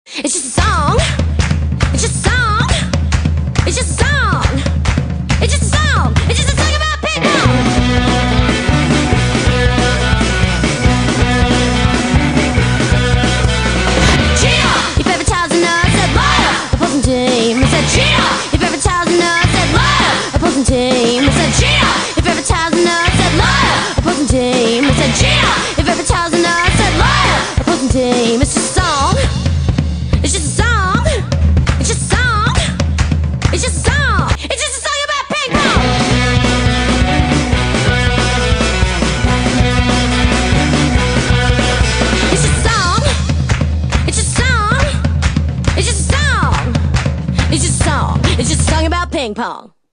It's just a song. It's just a song. It's just a song. It's just a song. It's just a song about ping-pong. Cheater! If every child's a nerd said liar, opposing team said cheater. If every child's a nerd said liar, opposing team said cheater. If every child's a nerd said liar, opposing team said cheater. If every child's a nerd said liar, opposing team. It's just a song. It's just a song. It's just a song. It's just a song. It's just a song about ping-pong. It's just a song. It's just a song. It's just a song. It's just a song. It's just a song about ping-pong.